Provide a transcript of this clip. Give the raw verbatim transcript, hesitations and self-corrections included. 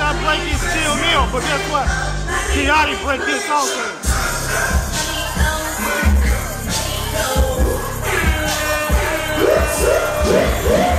I break his Steel Mill, but guess what? Kiati break this also.